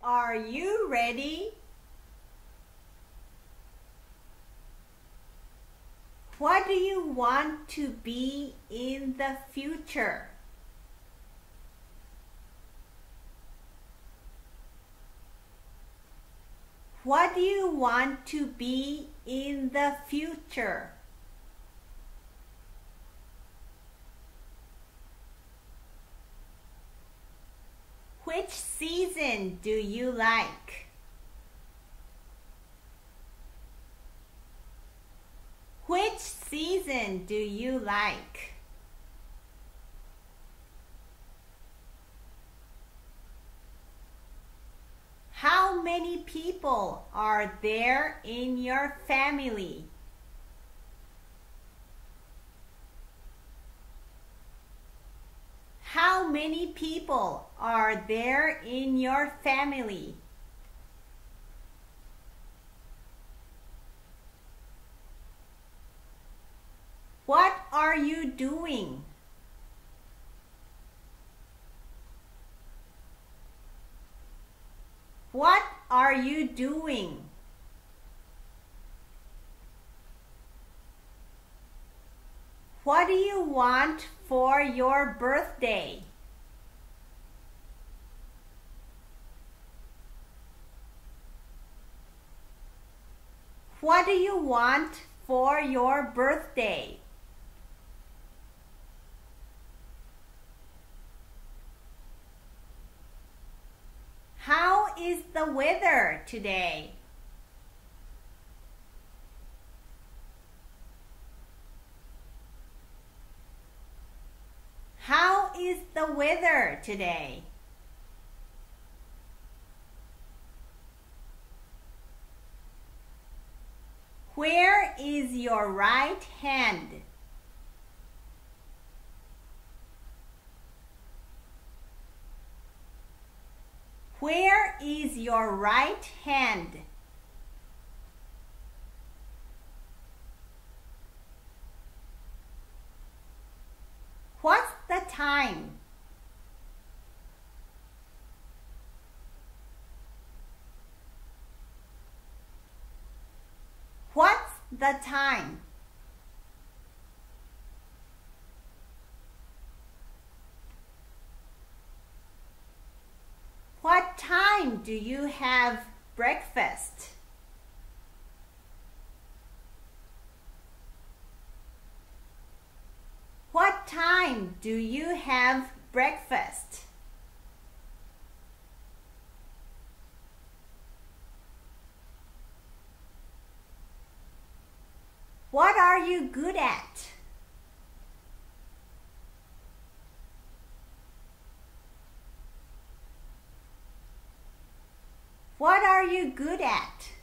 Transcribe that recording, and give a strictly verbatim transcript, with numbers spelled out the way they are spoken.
Are you ready? What do you want to be in the future? What do you want to be in the future? Which season do you like? Which season do you like? How many people are there in your family? How many people are there in your family? What are you doing? What are you doing? What do you want for your birthday? What do you want for your birthday? How is the weather today? How is the weather today? Where is your right hand? Where is your right hand? What's the time? What's the time? What time do you have breakfast? What time do you have breakfast? What are you good at? What are you good at?